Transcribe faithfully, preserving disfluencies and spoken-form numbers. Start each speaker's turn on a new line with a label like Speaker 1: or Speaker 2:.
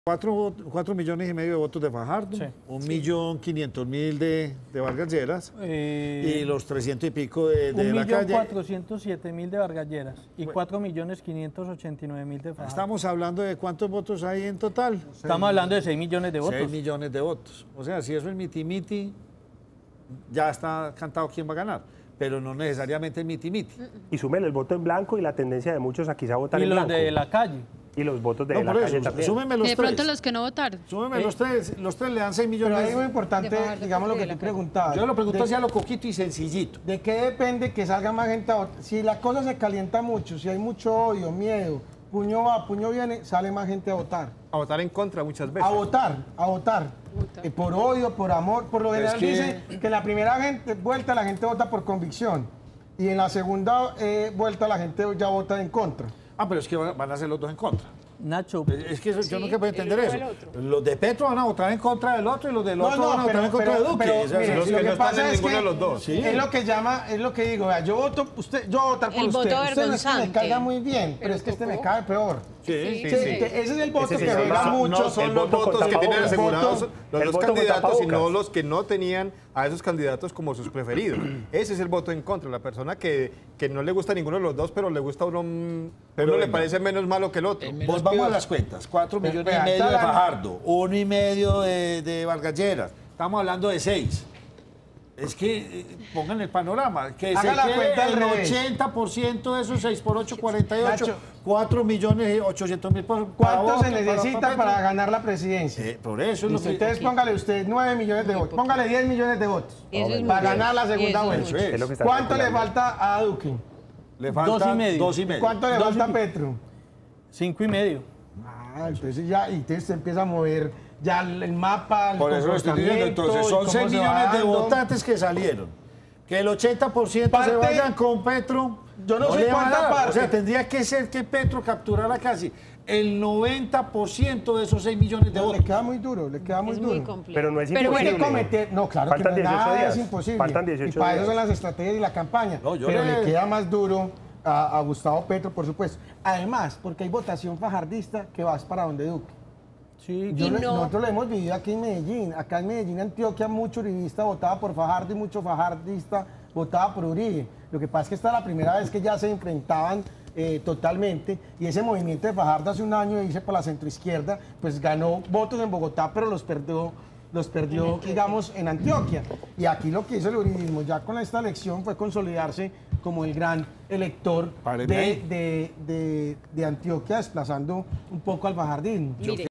Speaker 1: Cuatro, cuatro millones y medio de votos de Fajardo,
Speaker 2: Sí.
Speaker 1: un millón quinientos mil de, de Vargas Lleras
Speaker 2: Eh,
Speaker 1: y los trescientos y pico de, de
Speaker 2: un
Speaker 1: la
Speaker 2: millón
Speaker 1: calle.
Speaker 2: cuatrocientos siete mil de Vargas Lleras y cuatro millones quinientos ochenta y nueve mil de Fajardo.
Speaker 1: Estamos hablando de cuántos votos hay en total.
Speaker 2: Estamos hablando de seis millones de votos.
Speaker 1: seis millones de votos. O sea, si eso es miti-miti, ya está cantado quién va a ganar, pero no necesariamente el miti-miti.
Speaker 3: Y súmele el voto en blanco y la tendencia de muchos a quizá votar
Speaker 2: Y
Speaker 3: en
Speaker 2: los
Speaker 3: blanco.
Speaker 2: de la calle.
Speaker 3: Y los votos de
Speaker 1: No,
Speaker 3: la
Speaker 1: por
Speaker 3: calle
Speaker 1: eso,
Speaker 3: también.
Speaker 1: súmeme los
Speaker 4: De
Speaker 1: tres.
Speaker 4: pronto los que no votaron.
Speaker 1: Súmeme los tres, los tres le dan seis millones.
Speaker 5: Pero hay algo importante,
Speaker 4: De Fajardo,
Speaker 5: digamos lo
Speaker 4: de
Speaker 5: que
Speaker 4: la
Speaker 5: tú
Speaker 4: calle.
Speaker 5: preguntabas.
Speaker 1: Yo lo pregunto
Speaker 5: de,
Speaker 1: así a lo coquito y sencillito.
Speaker 5: ¿De qué depende que salga más gente a votar? Si la cosa se calienta mucho, si hay mucho odio, miedo, puño va, puño viene, sale más gente a votar.
Speaker 6: A votar en contra muchas veces.
Speaker 5: A votar, a votar.
Speaker 4: Votar.
Speaker 5: Eh, por odio, por amor. Por lo general
Speaker 1: que-
Speaker 5: dice que en la primera gente, vuelta la gente vota por convicción. Y en la segunda eh, vuelta la gente ya vota en contra.
Speaker 1: Ah, pero es que van van a ser los dos en contra.
Speaker 2: Nacho,
Speaker 1: Es que eso- yo
Speaker 4: Sí,
Speaker 1: nunca puedo
Speaker 4: el
Speaker 1: entender
Speaker 4: uno
Speaker 1: eso.
Speaker 4: o el otro.
Speaker 1: Los de Petro van a votar en contra del otro y los del
Speaker 5: No,
Speaker 1: otro
Speaker 5: no,
Speaker 1: van a votar
Speaker 5: pero-
Speaker 1: en contra
Speaker 5: pero-
Speaker 1: de Duque.
Speaker 5: pero,
Speaker 1: O sea,
Speaker 5: mire,
Speaker 6: los
Speaker 5: lo
Speaker 6: que no están
Speaker 5: pasa
Speaker 6: en
Speaker 5: es
Speaker 6: ninguno
Speaker 5: que
Speaker 6: de los dos.
Speaker 1: Sí.
Speaker 5: Es lo que llama, es lo que digo, vea, yo voto, usted, yo voy a votar por
Speaker 4: El
Speaker 5: usted.
Speaker 4: voto
Speaker 5: Usted no es que me
Speaker 4: vergonzante.
Speaker 5: caiga muy bien, pero,
Speaker 4: Pero
Speaker 5: es que este me
Speaker 4: tocó.
Speaker 5: cae peor.
Speaker 1: Sí,
Speaker 4: Sí,
Speaker 5: Sí,
Speaker 6: sí.
Speaker 5: que ese es el voto
Speaker 3: Ese
Speaker 5: que
Speaker 3: se
Speaker 5: juega
Speaker 3: llama-
Speaker 5: mucho.
Speaker 6: No son
Speaker 3: el
Speaker 6: los
Speaker 3: voto con
Speaker 6: votos que tienen
Speaker 3: tapabocas.
Speaker 6: asegurados
Speaker 5: El
Speaker 3: voto-
Speaker 6: los
Speaker 3: el
Speaker 6: dos
Speaker 3: voto con
Speaker 6: candidatos, sino
Speaker 3: tapabocas.
Speaker 6: los que no tenían a esos candidatos como sus preferidos. Ese es el voto en contra, la persona que, que no le gusta ninguno de los dos, pero le gusta a uno, mm,
Speaker 1: Pero
Speaker 6: uno le
Speaker 1: venga.
Speaker 6: parece menos malo que el otro.
Speaker 1: Vos vamos a las cuentas. Cuatro
Speaker 5: Pero,
Speaker 1: millones y
Speaker 5: vea,
Speaker 1: medio
Speaker 5: está
Speaker 1: de
Speaker 5: la-
Speaker 1: Fajardo, uno y medio de, de Vargas Lleras. Estamos hablando de seis. Es que eh, pongan el panorama. Que
Speaker 5: Haga
Speaker 1: se
Speaker 5: la
Speaker 1: quede
Speaker 5: cuenta al
Speaker 1: el
Speaker 5: revés.
Speaker 1: ochenta por ciento de esos seis por ocho, cuarenta y ocho.
Speaker 5: Nacho.
Speaker 1: cuatro millones y ochocientos mil por
Speaker 5: ¿Cuánto se necesita para, ganar la presidencia?
Speaker 1: Eh, por eso es lo
Speaker 5: Listo,
Speaker 1: que...
Speaker 5: entonces póngale usted nueve millones de votos. Póngale diez millones de votos
Speaker 4: Y eso es
Speaker 5: para
Speaker 4: mucho.
Speaker 5: ganar la
Speaker 4: Y
Speaker 5: segunda
Speaker 4: eso es
Speaker 5: vuelta.
Speaker 1: mucho.
Speaker 3: Es lo que está
Speaker 5: ¿Cuánto le
Speaker 3: calculando.
Speaker 5: falta a Duque?
Speaker 1: Le falta
Speaker 2: Dos y medio.
Speaker 1: Dos y medio.
Speaker 5: ¿Cuánto le
Speaker 2: Dos
Speaker 5: falta a
Speaker 2: y-
Speaker 5: Petro?
Speaker 2: cinco y medio.
Speaker 5: Ah, entonces ya, y entonces se empieza a mover ya el el mapa, el
Speaker 1: Por eso lo estoy diciendo. Entonces, son
Speaker 5: comportamiento, y
Speaker 1: seis
Speaker 5: cómo se va
Speaker 1: millones de
Speaker 5: dando.
Speaker 1: votantes que salieron. Que el ochenta por ciento se
Speaker 5: Parte-
Speaker 1: vayan con Petro.
Speaker 5: Yo no sé
Speaker 1: le va a
Speaker 5: cuánta
Speaker 1: dar.
Speaker 5: parte.
Speaker 1: O sea, tendría que ser que Petro capturara casi el noventa por ciento de esos seis millones de
Speaker 5: No,
Speaker 1: votos.
Speaker 5: le queda muy duro, le queda muy
Speaker 4: Es
Speaker 5: duro.
Speaker 4: muy complejo.
Speaker 3: Pero no es
Speaker 4: Pero
Speaker 3: imposible.
Speaker 5: Hay que cometer, no, claro
Speaker 3: Faltan
Speaker 5: que no,
Speaker 3: dieciocho
Speaker 5: nada
Speaker 3: días.
Speaker 5: es imposible.
Speaker 3: Faltan
Speaker 5: y
Speaker 3: dieciocho
Speaker 5: para eso
Speaker 3: días.
Speaker 5: son las estrategias y la campaña.
Speaker 1: No, yo
Speaker 5: Pero
Speaker 1: le-
Speaker 5: le queda más duro a, a Gustavo Petro, por supuesto. Además, porque hay votación fajardista que vas para donde Duque.
Speaker 2: Sí,
Speaker 5: Yo
Speaker 4: Y
Speaker 5: lo-
Speaker 4: no-
Speaker 5: Nosotros lo hemos vivido aquí en Medellín. Acá en Medellín, Antioquia, mucho uribista votaba por Fajardo y mucho fajardista votaba por Uribe. Lo que pasa es que esta es la primera vez que ya se enfrentaban eh, totalmente y ese movimiento de Fajardo hace un año hice por la centroizquierda, pues ganó votos en Bogotá, pero los perdió, los perdió, digamos, en Antioquia. Y aquí lo que hizo el uribismo ya con esta elección fue consolidarse como el gran elector
Speaker 1: Páreme
Speaker 5: de,
Speaker 1: ahí.
Speaker 5: de, de, de Antioquia, desplazando un poco al fajardismo.
Speaker 4: Mire,